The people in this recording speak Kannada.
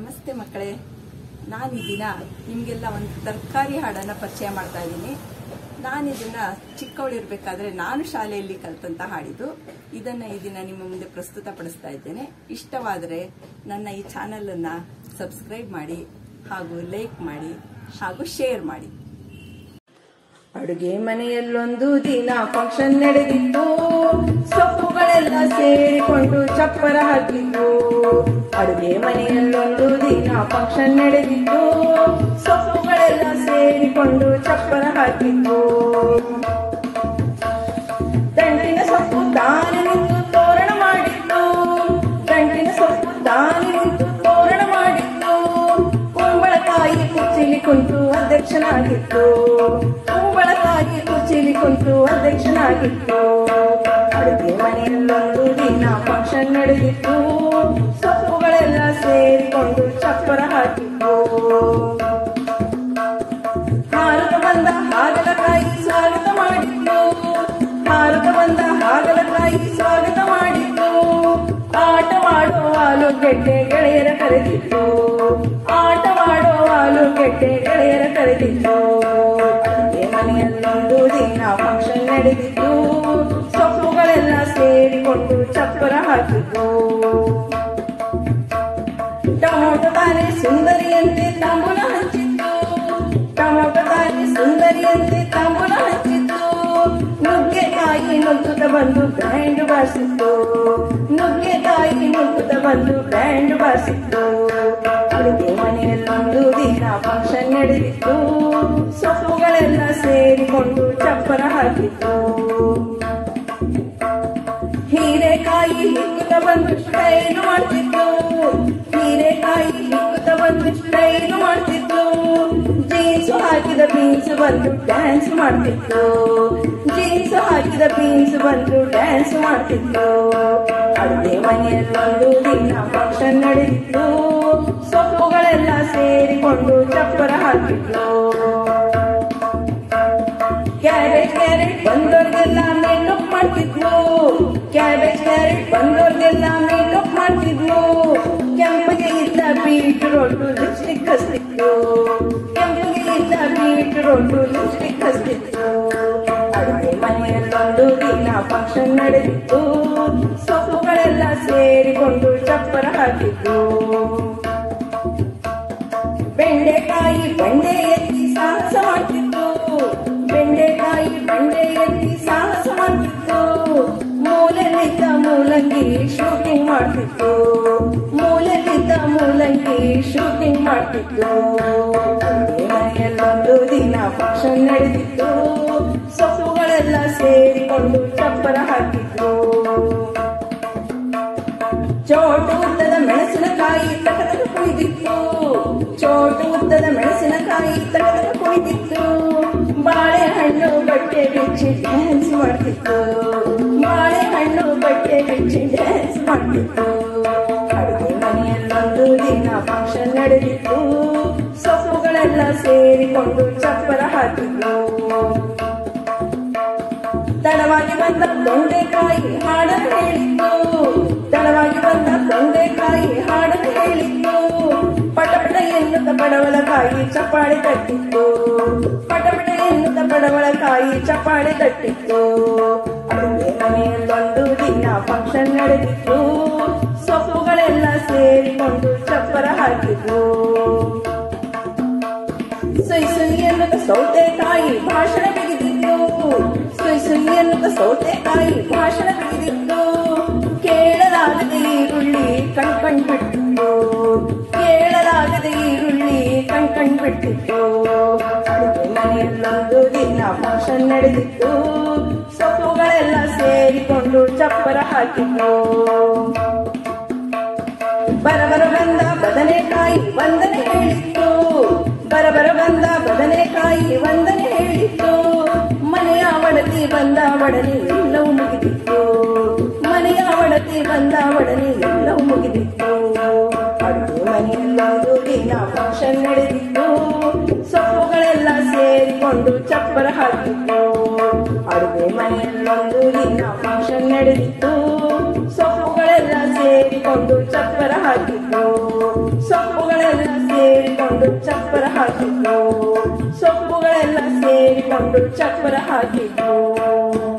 ನಮಸ್ತೆ ಮಕ್ಕಳೇ, ನಾನು ಈ ದಿನ ನಿಮಗೆಲ್ಲ ಒಂದು ತರಕಾರಿ ಹಾಡನ್ನು ಪರಿಚಯ ಮಾಡ್ತಾ ಇದ್ದೀನಿ. ನಾನು ಇದನ್ನು ಚಿಕ್ಕವಳಿರಬೇಕಾದ್ರೆ ನಾನು ಶಾಲೆಯಲ್ಲಿ ಕಲಿತಂತ ಹಾಡಿದ್ದು. ಇದನ್ನು ಈ ದಿನ ನಿಮ್ಮ ಮುಂದೆ ಪ್ರಸ್ತುತಪಡಿಸ್ತಾ ಇದ್ದೇನೆ. ಇಷ್ಟವಾದರೆ ನನ್ನ ಈ ಚಾನಲನ್ನು ಸಬ್ಸ್ಕ್ರೈಬ್ ಮಾಡಿ ಹಾಗೂ ಲೈಕ್ ಮಾಡಿ ಹಾಗೂ ಶೇರ್ ಮಾಡಿ. ಅಡುಗೆ ಮನೆಯಲ್ಲೊಂದು ದಿನ ಫಂಕ್ಷನ್ ನಡೆದಿತ್ತು. ಸೊಪ್ಪುಗಳೆಲ್ಲ ಸೇರಿಕೊಂಡು ಚಪ್ಪರ ಹಾಕಿದ್ದು. ಅಡುಗೆ ಮನೆಯಲ್ಲೊಂದು ದಿನ ಫಂಕ್ಷನ್ ನಡೆದಿತ್ತು. ಸೊಪ್ಪುಗಳೆಲ್ಲ ಸೇರಿಕೊಂಡು ಚಪ್ಪರ ಹಾಕಿದ್ದು. ದಂಟಿನ ಸೊಪ್ಪು ತಾನೆ ನಿಂತು ತೋರಣ ಮಾಡಿದ್ದು. ದಂಟಿನ ಸೊಪ್ಪು ತಾನೆ ನಿಂತು ತೋರಣ ಮಾಡಿದ್ದು. ಕುಂಬಳಕಾಯಿ ಕುರ್ಚಿಲಿ ಕುಂತು ಅಧ್ಯಕ್ಷನಾಗಿತ್ತು. ಕುಂಬಳಕಾಯಿ ಕುರ್ಚಿಲಿ ಕುಂತು ಅಧ್ಯಕ್ಷನಾಗಿತ್ತು. ಅಡುಗೆ ಮನೆಯಲ್ಲೊಂದು ದಿನ ಫಂಕ್ಷನ್ ನಡೆದಿತ್ತು. ಸೊಪ್ಪುಗಳೆಲ್ಲ ಸೇರಿಕೊಂಡು ಚಪ್ಪರ ಹಾಕಿತ್ತು. ಹಾರುತ್ತ ಬಂದ ಹಾಗಲಕಾಯಿ ಸ್ವಾಗತ ಮಾಡಿತ್ತು. ಹಾರುತ್ತ ಬಂದ ಹಾಗಲಕಾಯಿ ಸ್ವಾಗತ ಮಾಡಿತ್ತು. ಆಟವಾಡೋ ಆಲೂಗೆಡ್ಡೆ ಗೆಳೆಯರ ಕರೆದಿತ್ತು. ಆಟವಾಡೋ ಆಲೂಗೆಡ್ಡೆ ಗೆಳೆಯರ ಕರೆದಿತ್ತು. ಅಡುಗೆ ಮನೆಯಲ್ಲೊಂದು ದಿನ ಫಂಕ್ಷನ್ ನಡೆದಿತ್ತು. ಸೊಪ್ಪುಗಳೆಲ್ಲ ಸೇರಿಕೊಂಡು ಚಪ್ಪರ ಹಾಕಿತ್ತು. ಟೊಮೊಟೊ ತಾನೆ ಸುಂದರಿಯಂತೆ ತಾಂಬೂಲ ಹಂಚಿತ್ತು. ಟೊಮೊಟೊ ತಾನೆ ಸುಂದರಿಯಂತೆ ತಾಂಬೂಲ ಹಂಚಿತ್ತು. ನುಗ್ಗೆಕಾಯಿ ನುಗ್ಗುತ್ತ ಬಂದು ಬ್ಯಾಂಡ್ ಬಾರಿಸಿತ್ತು. ನುಗ್ಗೆಕಾಯಿ ನುಗ್ಗುತ್ತ ಬಂದು ಬ್ಯಾಂಡ್ ಬಾರಿಸಿತ್ತು. ಅಡುಗೆ ಮನೆಯಲ್ಲೊಂದು ದಿನ ಫಂಕ್ಷನ್ ನಡೆದಿತ್ತು. ಸೊಪ್ಪುಗಳೆಲ್ಲ ಸೇರಿಕೊಂಡು ಚಪ್ಪರ ಹಾಕಿತ್ತು. ಹೀರೆಕಾಯಿ ಹಿಕ್ಕುತ್ತ ಬಂದು ಸ್ಟೈಲು ಮಾಡ್ತಿತ್ತು. ಹೀರೆಕಾಯಿ ಹಿಕ್ಕುತ್ತ ಬಂದು ಸ್ಟೈಲು ಮಾಡ್ತಿತ್ತು. ಜೀನ್ಸು ಹಾಕಿದ ಬೀನ್ಸ್ ಬಂದು ಡ್ಯಾನ್ಸ್ ಮಾಡ್ತಿತ್ತು. ಜೀನ್ಸ್ ಹಾಕಿದ ಬೀನ್ಸ್ ಬಂದು ಡ್ಯಾನ್ಸ್ ಮಾಡ್ತಿತ್ತು. ಅಡುಗೆ ಮನೆಯಲ್ಲೊಂದು ದಿನ ಫಂಕ್ಷನ್ ನಡೆದಿತ್ತು. ಸೊಪ್ಪುಗಳೆಲ್ಲ ಸೇರಿಕೊಂಡು ಚಪ್ಪರ ಹಾಕಿತ್ತು. ಕ್ಯಾರೆಟ್ ಬಂದೋರ್ಗೆಲ್ಲ ಮೇಕಪ್ ಮಾಡ್ತಿದ್ಲು. ಕ್ಯಾರೆಟ್ ಬಂದೋರ್ಗೆಲ್ಲ ಮೇಕಪ್ ಮಾಡ್ತಿದ್ಲು. ಕೆಂಪಗೆ ಇದ್ದ ಬೀಟ್ರೋಟ್ ಲಿಪ್ಸ್ಟಿಕ್ ಹಚ್ತಿತ್ತು. ಕೆಂಪಗೆ ಇದ್ದ ಬೀಟ್ರೋಟ್ ಲಿಪ್ಸ್ಟಿಕ್ ಹಚ್ತಿತ್ತು. ಅಡುಗೆ ಮನೆಯಲ್ಲೊಂದು ದಿನ ಫಂಕ್ಷನ್ ನಡೆದಿತ್ತು. ಸೊಪ್ಪುಗಳೆಲ್ಲ ಸೇರಿಕೊಂಡು ಚಪ್ಪರ ಹಾಕಿತ್ತು. ಬೆಂಡೆಕಾಯಿ ಬಂಡೆ ಎತ್ತಿ ಸಾಹಸ ಮಾಡ್ತಿತ್ತು. ಬೆಂಡೆಕಾಯಿ ಬಂಡೆ ಎತ್ತಿ ಸಾಹಸ ಮಾಡ್ತಿತ್ತು. ಮೂಲಲ್ಲಿದ್ದ ಮೂಲಂಗಿ ಶೂಟಿಂಗ್ ಮಾಡ್ತಿತ್ತು. ಮೂಲಲ್ಲಿದ್ದ ಮೂಲಂಗಿ ಶೂಟಿಂಗ್ ಮಾಡ್ತಿತ್ತು. ಅಡುಗೆ ಮನೆಯಲ್ಲೊಂದು ದಿನ ಫಂಕ್ಷನ್ ನಡೆದಿತ್ತು. ಸೊಪ್ಪುಗಳೆಲ್ಲ ಸೇರಿಕೊಂಡು ಚಪ್ಪರ ಹಾಕಿತ್ತು. ಚೋಟು ಉದ್ದದ ಮೆಣಸಿನಕಾಯಿ ತಟತಟ ಕುಣಿದಿತ್ತು. ಚೋಟು ಉದ್ದದ ಮೆಣಸಿನಕಾಯಿ ತಟತಟ ಕುಣಿದಿತ್ತು. ಬಾಳೆಹಣ್ಣು ಬಟ್ಟೆ ಬಿಚ್ಚಿ ಡ್ಯಾನ್ಸ್ ಮಾಡ್ತಿತ್ತು. ಬಾಳೆಹಣ್ಣು ಬಟ್ಟೆ ಬಿಚ್ಚಿ ಡ್ಯಾನ್ಸ್ ಮಾಡ್ತಿತ್ತು. ಅಡುಗೆ ಮನೆಯಲ್ಲೊಂದು ದಿನ ಫಂಕ್ಷನ್ ನಡೆದಿತ್ತು. ಸೊಪ್ಪುಗಳೆಲ್ಲ ಸೇರಿಕೊಂಡು ಚಪ್ಪರ ಹಾಕಿತ್ತು. ತಡವಾಗಿ ಬಂದ ತೊಂಡೆಕಾಯಿ ಹಾಡನ್ನು ಹೇಳಿತ್ತು. ತಡವಾಗಿ ಬಂದ ತೊಂಡೆಕಾಯಿ ಹಾಡನ್ನು ಹೇಳಿತ್ತು. ಪಟಪಟ ಎನ್ನುತ್ತ ಪಡವಲಕಾಯಿ ಚಪ್ಪಾಳೆ ತಟ್ಟಿತ್ತು. ಪಟಪಟ ಎನ್ನುತ್ತ ಪಡವಲಕಾಯಿ ಚಪ್ಪಾಳೆ ತಟ್ಟಿತ್ತು. ಅಡುಗೆ ಮನೆಯಲ್ಲೊಂದು ದಿನ ಫಂಕ್ಷನ್ ನಡೆದಿತ್ತು. ಸೊಪ್ಪುಗಳೆಲ್ಲ ಸೇರಿಕೊಂಡು ಚಪ್ಪರ ಹಾಕಿತ್ತು. ಸುಯ್ ಸುಯ್ ಎನ್ನುತ್ತ ಸೌತೆಕಾಯಿ ಭಾಷಣ ಬಿಗಿದಿತ್ತು. ಸುಯ್ ಸುಯ್ ಎನ್ನುತ್ತ ಸೌತೆಕಾಯಿ ಭಾಷಣ ಬಿಗಿದಿತ್ತು. ಕೇಳಲಾಗದ ಈರುಳ್ಳಿ ಕಣ್ಕಂಡ್ಬಿಟ್ಟಿತ್ತು. ಕೇಳಲಾಗದ ಈರುಳ್ಳಿ ಕಣ್ಕಂಡ್ಬಿಟ್ಟಿತ್ತು. ಅಡುಗೆ ಮನೆಯಲ್ಲೊಂದು ದಿನ ಫಂಕ್ಷನ್ ನಡೆದಿತ್ತು. ಸೊಪ್ಪುಗಳೆಲ್ಲ ಸೇರಿಕೊಂಡು ಚಪ್ಪರ ಹಾಕಿತ್ತು. ಬರಬರ ಬಂದ ಬದನೆಕಾಯಿ ವಂದನೆ ಹೇಳಿತ್ತು. ಬರಬರ ಬಂದ ಬದನೆಕಾಯಿ ವಂದನೆ ಹೇಳಿತ್ತು. ಮನೆಯ ಒಡತಿ ಬಂದ ಒಡನೆ ಎಲ್ಲವೂ ಮುಗಿದಿತ್ತು. ಮನೆಯ ಒಡತಿ ಬಂದ ಒಡನೆ ಎಲ್ಲವೂ ಮುಗಿದಿತ್ತು. ಅಡುಗೆ ಮನೆಯಲ್ಲೊಂದು ದಿನ ಫಂಕ್ಷನ್ ನಡೆದಿತ್ತು. ಸೊಪ್ಪುಗಳೆಲ್ಲ ಸೇರಿಕೊಂಡು ಚಪ್ಪರ ಹಾಕಿತ್ತು. ಅಡುಗೆ ಮನೆಯಲ್ಲೊಂದು ದಿನ ಫಂಕ್ಷನ್ ನಡೆದಿತ್ತು. ಸೊಪ್ಪುಗಳೆಲ್ಲ ಸೇರಿಕೊಂಡು ಚಪ್ಪರ ಹಾಕಿತ್ತು. ಸೊಪ್ಪುಗಳ ಸೇರಿಕೊಂಡು ಚಪ್ಪರ ಹಾಕಿದ್ರು, ಸೊಪ್ಪುಗಳೆಲ್ಲ ಸೇರಿಕೊಂಡು ಚಪ್ಪರ ಹಾಕಿದ್ರು.